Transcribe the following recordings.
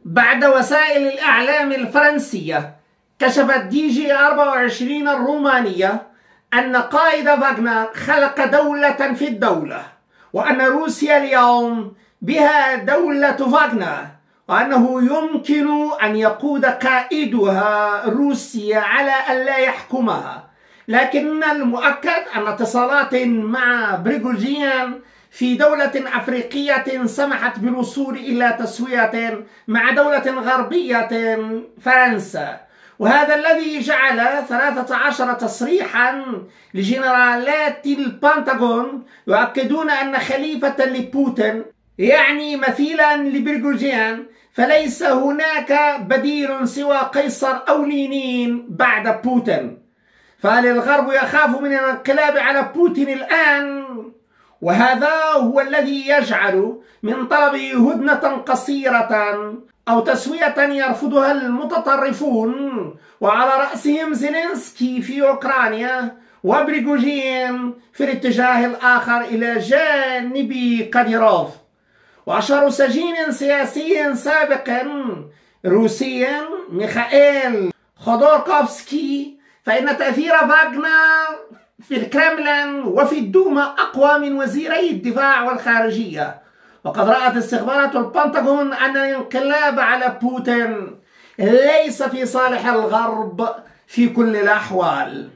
بعد وسائل الإعلام الفرنسية كشفت دي جي 24 الرومانية أن قائد فاغنر خلق دولة في الدولة، وأن روسيا اليوم بها دولة فاغنر، وأنه يمكن أن يقود قائدها روسيا على أن لا يحكمها. لكن المؤكد أن اتصالات مع بريغوجين في دولة أفريقية سمحت بالوصول إلى تسوية مع دولة غربية فرنسا، وهذا الذي جعل 13 تصريحا لجنرالات البنتاغون يؤكدون أن خليفة لبوتين يعني مثيلا لبريغوجين، فليس هناك بديل سوى قيصر أو لينين بعد بوتين. فهل الغرب يخاف من الانقلاب على بوتين الآن؟ وهذا هو الذي يجعل من طلب هدنة قصيرة أو تسوية يرفضها المتطرفون، وعلى رأسهم زيلينسكي في أوكرانيا وبريغوجين في الاتجاه الآخر إلى جانب كاديروف. وأشهر سجين سياسي سابق روسي ميخائيل خودوركوفسكي فإن تأثير فاغنر في الكرملين وفي الدوما أقوى من وزيري الدفاع والخارجية. وقد رأت استخبارات البنتاغون أن الانقلاب على بوتين ليس في صالح الغرب في كل الأحوال.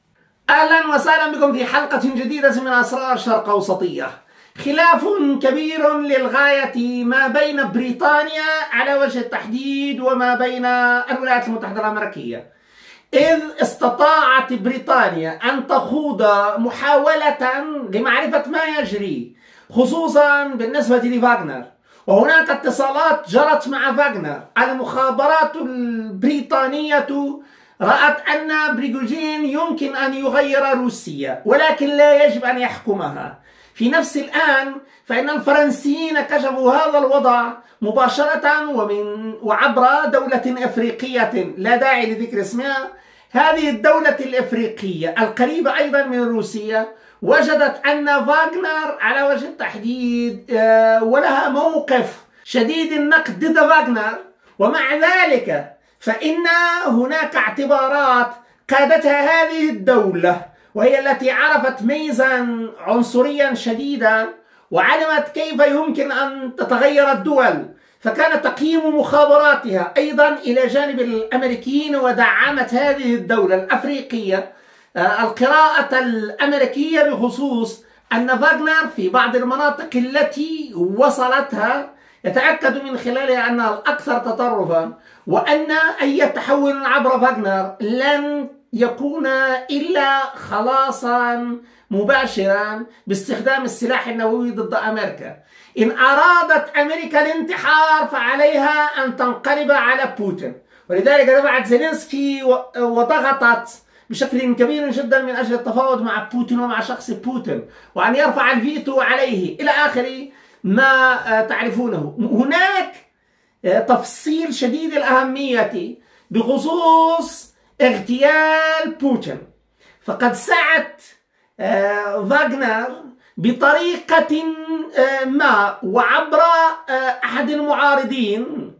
أهلا وسهلا بكم في حلقة جديدة من أسرار الشرق أوسطية. خلاف كبير للغاية ما بين بريطانيا على وجه التحديد وما بين الولايات المتحدة الأمريكية، إذ استطاعت بريطانيا أن تخوض محاولة لمعرفة ما يجري خصوصا بالنسبة لفاغنر، وهناك اتصالات جرت مع فاغنر. المخابرات البريطانية رأت أن بريغوجين يمكن أن يغير روسيا ولكن لا يجب أن يحكمها. في نفس الآن فإن الفرنسيين كشفوا هذا الوضع مباشرة وعبر دولة أفريقية لا داعي لذكر اسمها. هذه الدولة الأفريقية القريبة أيضا من روسيا وجدت أن فاغنر على وجه التحديد ولها موقف شديد النقد ضد فاغنر، ومع ذلك فإن هناك اعتبارات قادتها هذه الدولة، وهي التي عرفت ميزا عنصريا شديدا وعلمت كيف يمكن أن تتغير الدول، فكان تقييم مخابراتها أيضا إلى جانب الأمريكيين، ودعمت هذه الدولة الأفريقية القراءة الأمريكية بخصوص أن فاغنر في بعض المناطق التي وصلتها يتأكد من خلالها أنها الأكثر تطرفا، وأن أي تحول عبر فاغنر لن يكون إلا خلاصا مباشرا باستخدام السلاح النووي ضد أمريكا. إن أرادت أمريكا الانتحار فعليها أن تنقلب على بوتين، ولذلك دفعت زيلينسكي وضغطت بشكل كبير جدا من أجل التفاوض مع بوتين ومع شخص بوتين، وأن يرفع الفيتو عليه إلى آخر ما تعرفونه. هناك تفصيل شديد الأهمية بخصوص اغتيال بوتين، فقد سعت فاغنر بطريقة ما وعبر أحد المعارضين،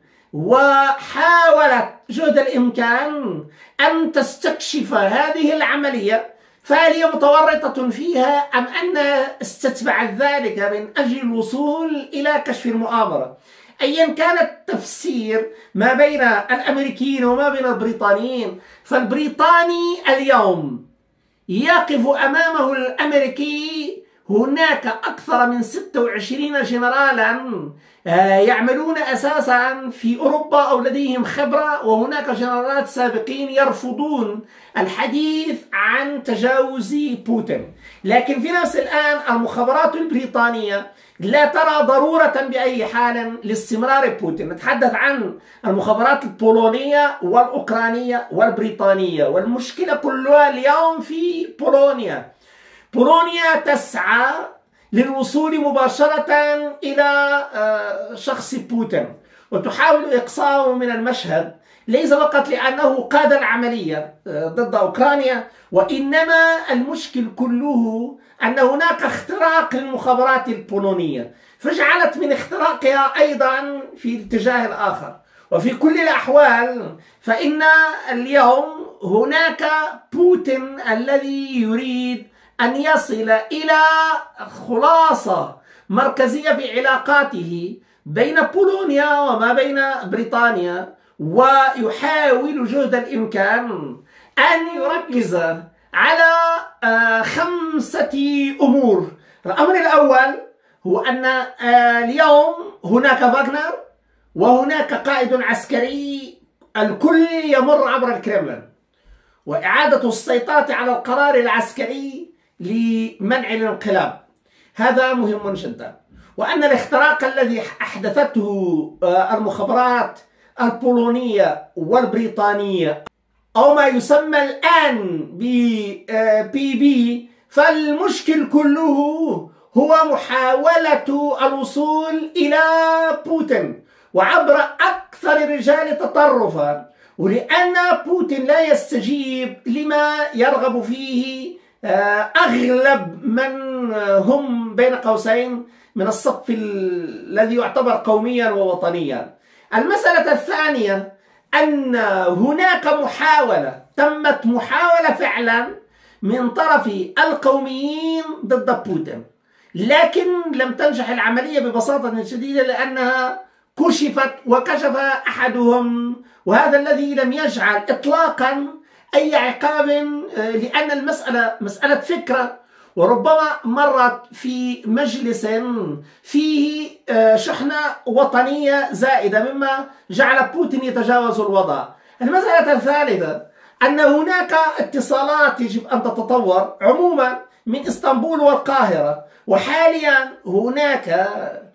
وحاولت جهد الإمكان أن تستكشف هذه العملية، فهل هي متورطة فيها أم أنها استتبعت ذلك من أجل الوصول إلى كشف المؤامرة. أيا كان التفسير ما بين الأمريكيين وما بين البريطانيين، فالبريطاني اليوم يقف أمامه الأمريكي هناك أكثر من 26 جنرالا يعملون أساسا في أوروبا أو لديهم خبرة، وهناك جنرالات سابقين يرفضون الحديث عن تجاوز بوتين. لكن في نفس الآن المخابرات البريطانية لا ترى ضرورة بأي حال لاستمرار بوتين. نتحدث عن المخابرات البولونية والأوكرانية والبريطانية، والمشكلة كلها اليوم في بولونيا. بولونيا تسعى للوصول مباشرة إلى شخص بوتين وتحاول إقصاؤه من المشهد، ليس فقط لأنه قاد العملية ضد أوكرانيا، وإنما المشكل كله أن هناك اختراق للمخابرات البولونية، فجعلت من اختراقها أيضا في الاتجاه الآخر. وفي كل الأحوال فإن اليوم هناك بوتين الذي يريد أن يصل إلى خلاصة مركزية في علاقاته بين بولونيا وما بين بريطانيا، ويحاول جهد الإمكان أن يركز على 5 أمور. الأمر الأول هو أن اليوم هناك فاغنر وهناك قائد عسكري الكل يمر عبر الكرملين، وإعادة السيطرة على القرار العسكري لمنع الانقلاب، هذا مهم جدا. وأن الاختراق الذي أحدثته المخابرات البولونية والبريطانية أو ما يسمى الآن بي فالمشكل كله هو محاولة الوصول إلى بوتين وعبر أكثر الرجال تطرفا، ولأن بوتين لا يستجيب لما يرغب فيه أغلب من هم بين قوسين من الصف الذي يعتبر قوميا ووطنيا. المسألة الثانية أن هناك تمت محاولة فعلا من طرف القوميين ضد بوتين، لكن لم تنجح العملية ببساطة شديدة لأنها وكشف أحدهم، وهذا الذي لم يجعل إطلاقا أي عقاب، لأن المسألة مسألة فكرة، وربما مرت في مجلس فيه شحنة وطنية زائدة مما جعل بوتين يتجاوز الوضع. المسألة الثالثة أن هناك اتصالات يجب أن تتطور عموما من اسطنبول والقاهرة، وحاليا هناك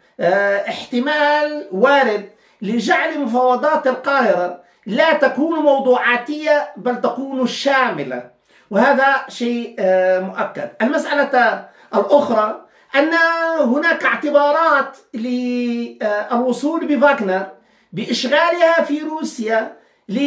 احتمال وارد لجعل مفاوضات القاهرة لا تكون موضوعاتية بل تكون شاملة، وهذا شيء مؤكد. المسألة الأخرى أن هناك اعتبارات للوصول بفاغنر بإشغالها في روسيا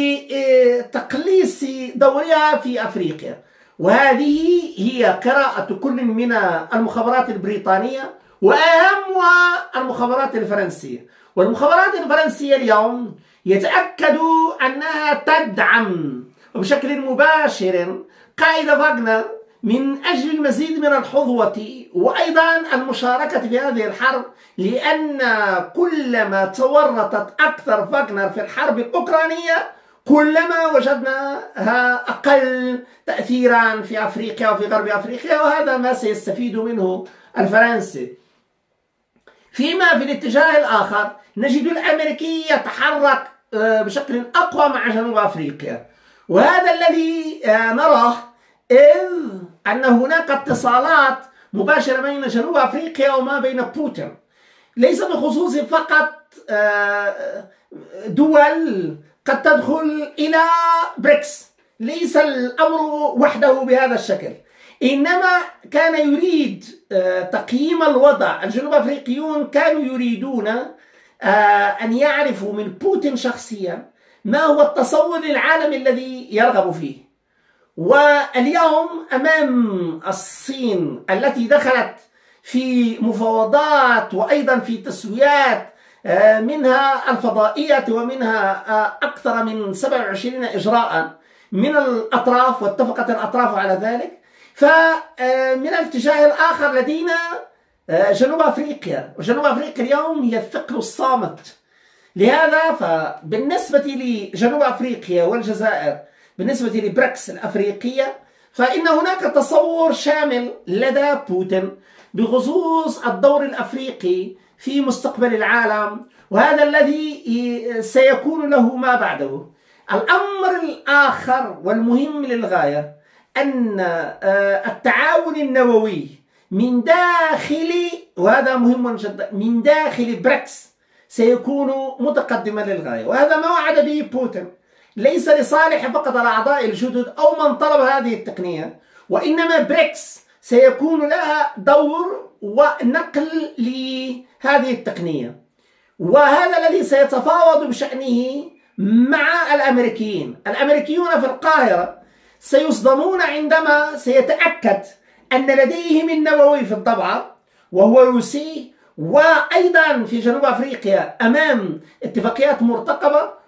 لتقليص دورها في أفريقيا، وهذه هي قراءة كل من المخابرات البريطانية وأهمها المخابرات الفرنسية. والمخابرات الفرنسية اليوم يتأكد أنها تدعم بشكل مباشر قائد فاغنر من أجل المزيد من الحظوة وأيضا المشاركة في هذه الحرب، لأن كلما تورطت أكثر فاغنر في الحرب الأوكرانية كلما وجدناها أقل تأثيرا في أفريقيا وفي غرب أفريقيا، وهذا ما سيستفيد منه الفرنسي. فيما في الاتجاه الآخر نجد الأمريكي يتحرك بشكل أقوى مع جنوب أفريقيا، وهذا الذي نراه، إذ أن هناك اتصالات مباشرة بين جنوب أفريقيا وما بين بوتين، ليس بخصوص فقط دول قد تدخل إلى بريكس، ليس الأمر وحده بهذا الشكل، إنما كان يريد تقييم الوضع. الجنوب أفريقيون كانوا يريدون أن يعرفوا من بوتين شخصيا ما هو التصور للعالم الذي يرغب فيه. واليوم أمام الصين التي دخلت في مفاوضات وأيضا في تسويات منها الفضائية ومنها أكثر من 27 إجراء من الأطراف، واتفقت الأطراف على ذلك. فمن الاتجاه الآخر لدينا جنوب أفريقيا، وجنوب أفريقيا اليوم هي الثقل الصامت. لهذا فبالنسبة لجنوب أفريقيا والجزائر، بالنسبة لبريكس الأفريقية، فإن هناك تصور شامل لدى بوتين بخصوص الدور الأفريقي في مستقبل العالم، وهذا الذي سيكون له ما بعده. الأمر الآخر والمهم للغاية أن التعاون النووي من داخل، وهذا مهم جدا، من داخل بريكس سيكون متقدما للغاية، وهذا ما وعد به بوتين، ليس لصالح فقط الأعضاء الجدد أو من طلب هذه التقنية، وإنما بريكس سيكون لها دور ونقل لهذه التقنية، وهذا الذي سيتفاوض بشأنه مع الأمريكيين. الأمريكيون في القاهرة سيصدمون عندما سيتأكد أن لديهم النووي في الضبعة وهو روسي، وأيضا في جنوب أفريقيا أمام اتفاقيات مرتقبة،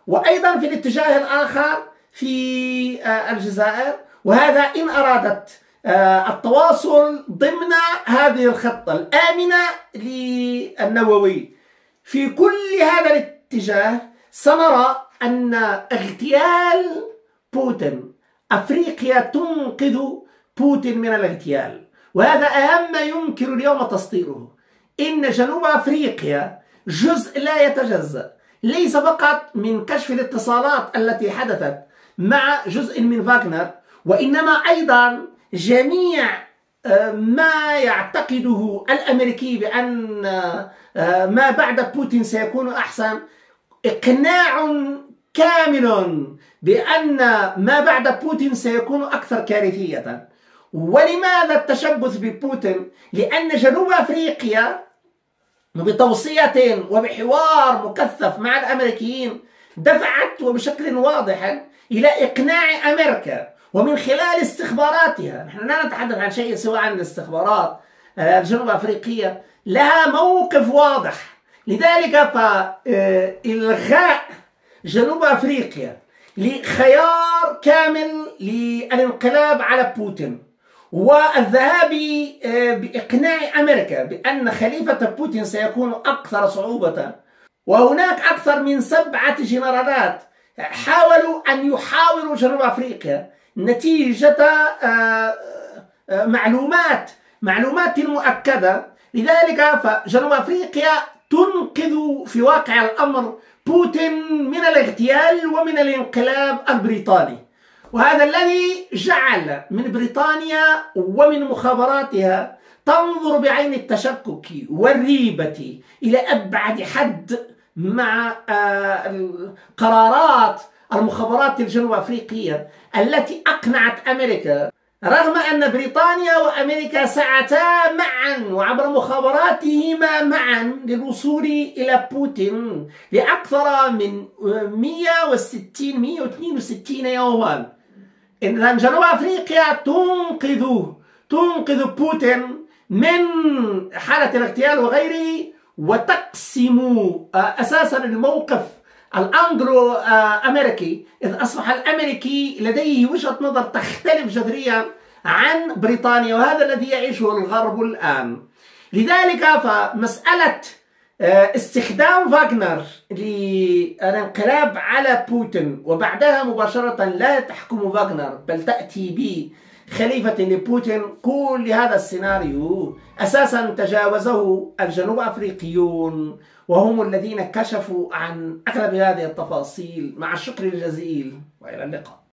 وأيضا في الاتجاه الآخر في الجزائر، وهذا إن أرادت التواصل ضمن هذه الخطة الآمنة للنووي. في كل هذا الاتجاه سنرى أن اغتيال بوتين، أفريقيا تنقذ بوتين من الاغتيال، وهذا أهم ما يمكن اليوم تصديره. إن جنوب أفريقيا جزء لا يتجزأ، ليس فقط من كشف الاتصالات التي حدثت مع جزء من فاغنر، وإنما أيضا جميع ما يعتقده الأمريكي بأن ما بعد بوتين سيكون أحسن، إقناع كامل بأن ما بعد بوتين سيكون أكثر كارثية. ولماذا التشبث ببوتين؟ لأن جنوب أفريقيا بتوصية وبحوار مكثف مع الأمريكيين دفعت وبشكل واضح إلى إقناع أمريكا، ومن خلال استخباراتها. نحن لا نتحدث عن شيء سوى عن الاستخبارات الجنوب أفريقية لها موقف واضح. لذلك فإلغاء جنوب أفريقيا لخيار كامل للانقلاب على بوتين، والذهاب بإقناع أمريكا بأن خليفة بوتين سيكون أكثر صعوبة. وهناك أكثر من 7 جنرالات حاولوا أن يحاوروا جنوب أفريقيا نتيجة معلومات مؤكدة. لذلك فجنوب أفريقيا تنقذ في واقع الأمر بوتين من الاغتيال ومن الانقلاب البريطاني، وهذا الذي جعل من بريطانيا ومن مخابراتها تنظر بعين التشكك والريبة إلى أبعد حد مع قرارات المخابرات الجنوب أفريقية التي أقنعت أمريكا، رغم أن بريطانيا وأمريكا سعتا معا وعبر مخابراتهما معا للوصول إلى بوتين لأكثر من 162 يوما. إذن جنوب أفريقيا تنقذ بوتين من حالة الاغتيال وغيره، وتقسم أساسا الموقف الأنجلو أمريكي، إذ أصبح الأمريكي لديه وجهة نظر تختلف جذريا عن بريطانيا، وهذا الذي يعيشه الغرب الآن. لذلك فمسألة استخدام فاغنر للانقلاب على بوتين وبعدها مباشرة لا تحكم فاغنر بل تأتي بخليفة لبوتين، كل هذا السيناريو أساسا تجاوزه الجنوب أفريقيون، وهم الذين كشفوا عن أغلب هذه التفاصيل. مع الشكر الجزيل وإلى اللقاء.